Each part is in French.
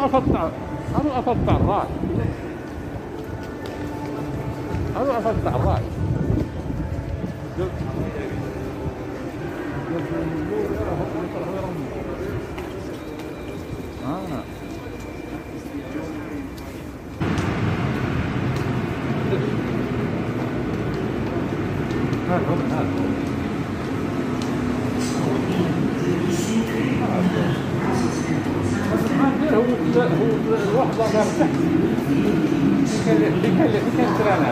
أفضل الراي أنا أفضل الراي هو الوحدة غير تحت اللي كان ترانا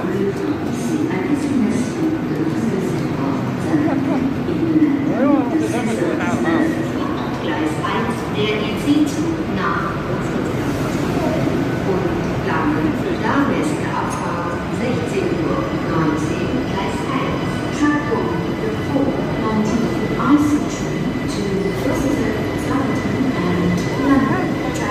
ايوا متزامن نعرفها Nahwest Abfahrt 16:19 Gleis 1 Tragpunkt Depot Monty Eisentrain to Roosevelt, Southampton and London.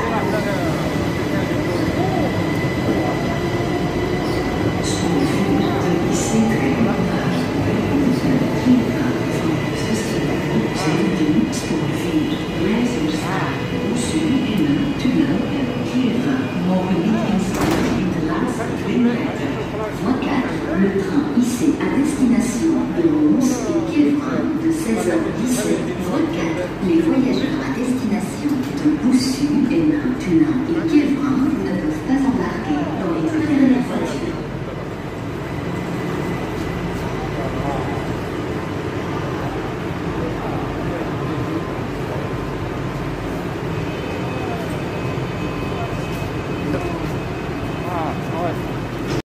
Le train IC à destination de Mons et Quievrin de 16h17. Les voyageurs à destination de Boussu, Hénin, Tunin et Quievrin ne peuvent pas embarquer dans les